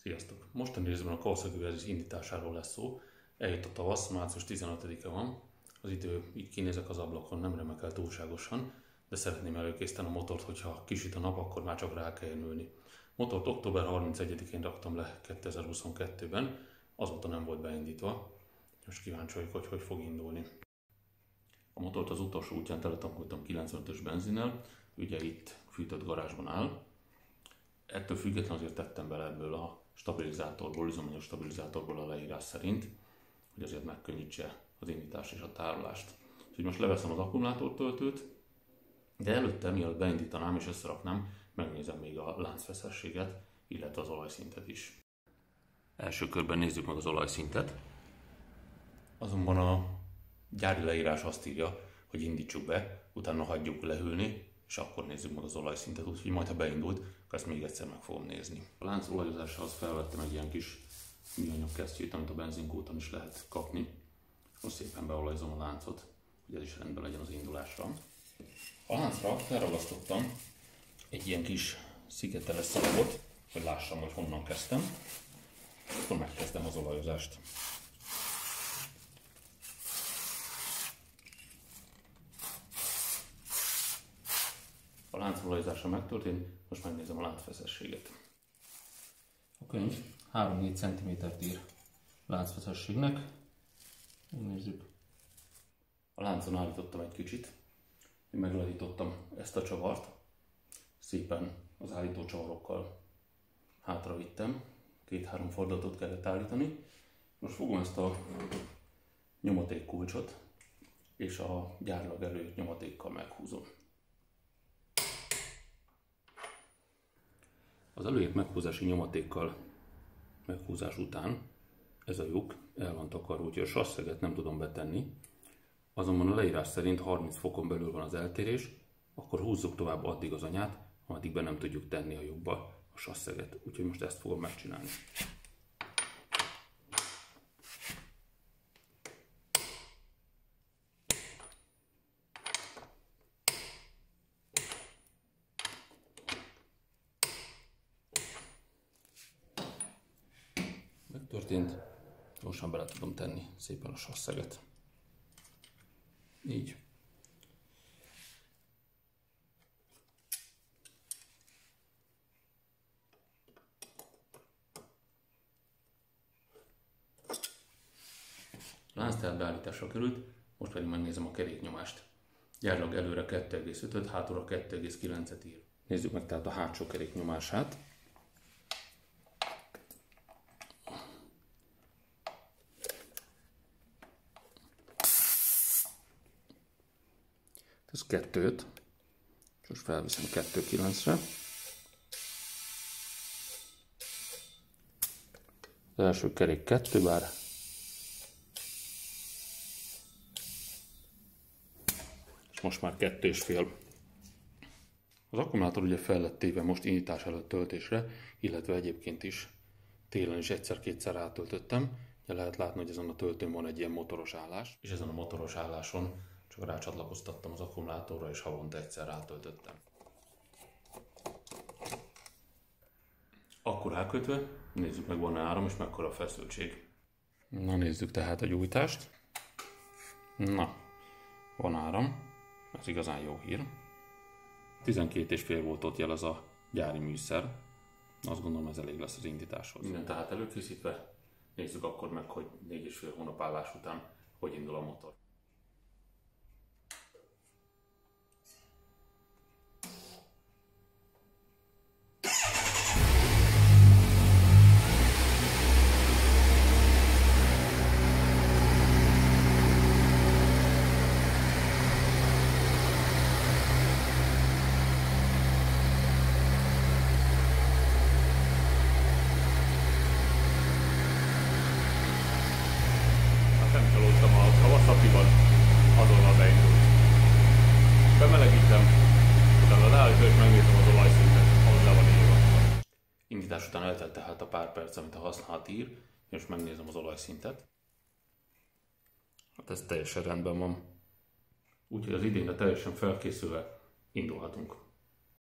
Sziasztok! Mostani részben a Kawasaki Versys indításáról lesz szó. Eljött a tavasz, március 15-e van. Az idő, így kinézek az ablakon, nem remekel túlságosan, de szeretném előkészíteni a motort, hogyha kisüt a nap, akkor már csak rá kell ülni. Motort október 31-én raktam le 2022-ben, azóta nem volt beindítva. Most kíváncsi vagyok, hogy fog indulni. A motort az utolsó útján teletankoltam 95-ös benzinnel, ugye itt fűtött garázsban áll. Ettől függetlenül azért tettem bele ebből a stabilizátorból, üzemanyag stabilizátorból a leírás szerint, hogy azért megkönnyítse az indítást és a tárolást. Úgyhogy most leveszem az akkumulátortöltőt, de előtte, mielőtt beindítanám és összeraknám, megnézem még a láncfeszességet, illetve az olajszintet is. Első körben nézzük meg az olajszintet. Azonban a gyári leírás azt írja, hogy indítsuk be, utána hagyjuk lehűlni, és akkor nézzük meg az olajszintet, úgyhogy majd ha beindult, akkor ezt még egyszer meg fogom nézni. A lánc olajozásához felvettem egy ilyen kis műanyag kesztyűt, amit a benzinkúton is lehet kapni. Most szépen beolajzom a láncot, hogy ez is rendben legyen az indulásra. A láncra felragasztottam egy ilyen kis szigeteles szalagot, hogy lássam, hogy honnan kezdtem. Akkor megkezdem az olajozást. A lánc olajozása megtörtént, most megnézem a láncfeszességet. A könyv 3-4 cm ír láncfeszességnek. Nézzük. A láncon állítottam egy kicsit, meglazítottam ezt a csavart, szépen az állító csavarokkal hátra vittem, 2-3 fordulatot kellett állítani. Most fogom ezt a nyomatékkulcsot, és a gyárilag előírt nyomatékkal meghúzom. Az előírt meghúzási nyomatékkal meghúzás után ez a lyuk el van takarva, úgyhogy a sasszeget nem tudom betenni. Azonban a leírás szerint 30 fokon belül van az eltérés, akkor húzzuk tovább addig az anyát, ameddig be nem tudjuk tenni a lyukba a sasszeget. Úgyhogy most ezt fogom megcsinálni. Megtörtént, gyorsan bele tudom tenni szépen a sasszeget. Így. A lánc tehát beállításra került, most pedig megnézem a keréknyomást. Gyárilag előre 2,5-öt, hátulra 2,9-et ír. Nézzük meg tehát a hátsó kerék nyomását. Ez 2,5, és most felviszem 2,9-re. Az első kerék 2 bár. És most már 2,5. Az akkumulátor ugye fel lett téve most indítás előtt töltésre, illetve egyébként is télen is egyszer-kétszer rátöltöttem. Ugye lehet látni, hogy ezen a töltőn van egy ilyen motoros állás, és ezen a motoros álláson csak rácsatlakoztattam az akkumulátorra, és havonta egyszer rátöltöttem. Akkor rákötve, nézzük meg, van-e áram, és mekkora a feszültség. Na, nézzük tehát a gyújtást. Na, van áram, ez igazán jó hír. 12,5 voltot jelez a gyári műszer. Azt gondolom, ez elég lesz az indításhoz. Minden tehát előkészítve, nézzük akkor meg, hogy 4,5 hónap állás után hogy indul a motor. Nem csalódtam a Kawasaki-ban, azonnal beindult. Bemelegítem, utána leállítom és megnézem az olajszintet, ahol le van írva. Indítás után eltelt tehát a pár perc, amit a használat ír, és megnézem az olajszintet. Hát ez teljesen rendben van. Úgyhogy az idénre teljesen felkészülve indulhatunk.